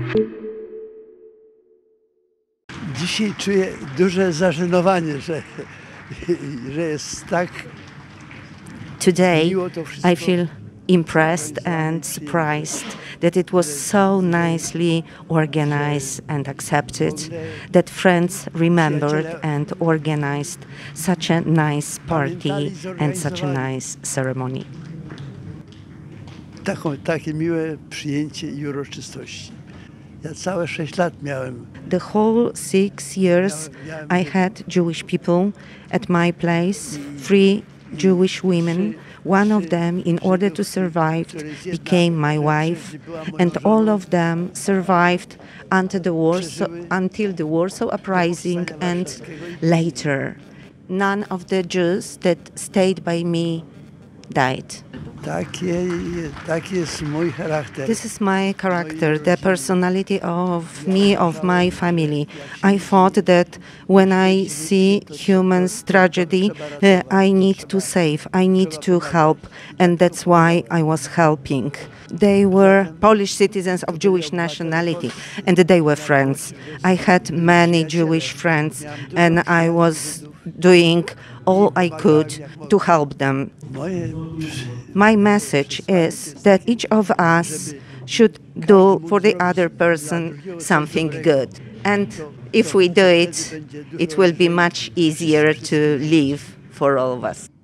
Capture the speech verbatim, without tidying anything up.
Dzisiaj czuję duże zażenowanie, że, że jest tak. Today, I feel impressed and surprised that it was so nicely organized and accepted, that friends remembered and organized such a nice party and such a nice ceremony. Taką, takie miłe przyjęcie i uroczystości. Ja całe sześć lat miałem. The whole six years I had Jewish people at my place, three Jewish women. One of them, in order to survive, became my wife, and all of them survived until the Warsaw, until the Warsaw Uprising and later. None of the Jews that stayed by me died. Takie, taki jest mój charakter. This is my character, the personality of me, of my family. I thought that when I see humans' tragedy, uh, I need to save, I need to help, and that's why I was helping. They were Polish citizens of Jewish nationality, and they were friends. I had many Jewish friends, and I was doing all I could to help them. My message is that each of us should do for the other person something good. And if we do it, it will be much easier to live for all of us.